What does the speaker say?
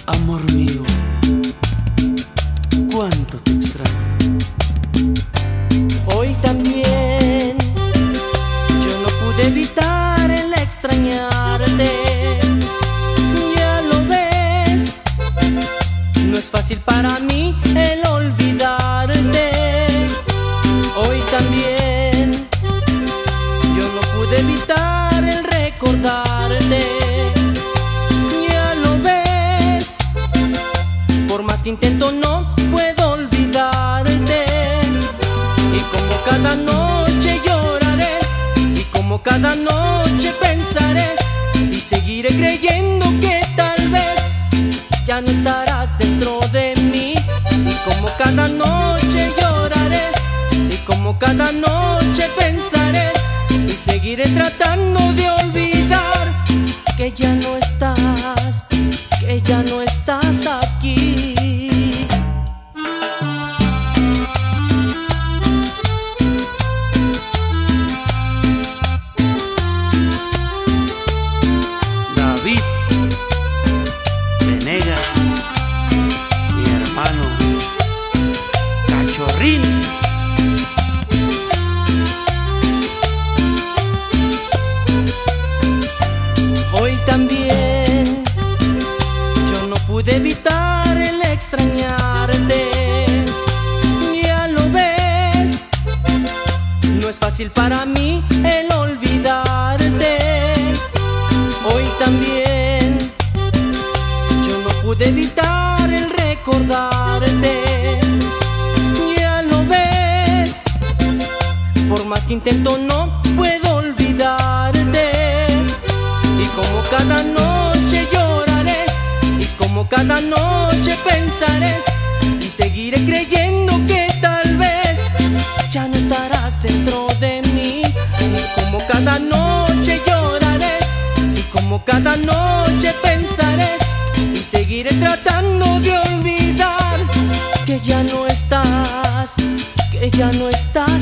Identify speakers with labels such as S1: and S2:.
S1: Amor mío, cuánto te extraño.
S2: Hoy también yo no pude evitar el extrañarte. Ya lo ves, no es fácil para mí el olvidarte. Hoy también yo no pude evitar el recordarte. Ya lo ves, por más que intento no puedo olvidarte. Y como cada noche lloraré, y como cada noche pensaré, y seguiré creyendo que tal vez ya no estarás dentro de mí. Y como cada noche lloraré, y como cada noche pensaré, y seguiré tratando de olvidar que ya no estás, que ya no estás aquí.
S1: David Venegas, mi hermano Cachorrín.
S2: Hoy también yo no pude evitar el extrañarte. Ya lo ves, no es fácil para mí el olvidarte. Hoy también yo no pude evitar el recordarte. Ya lo ves, por más que intento no puedo olvidarte. Y como cada noche lloraré, y como cada noche pensaré, y seguiré creyendo que tal vez ya no estarás dentro de mí. Y como cada noche lloraré, y como cada noche pensaré, y seguiré tratando de olvidar que ya no estás, que ya no estás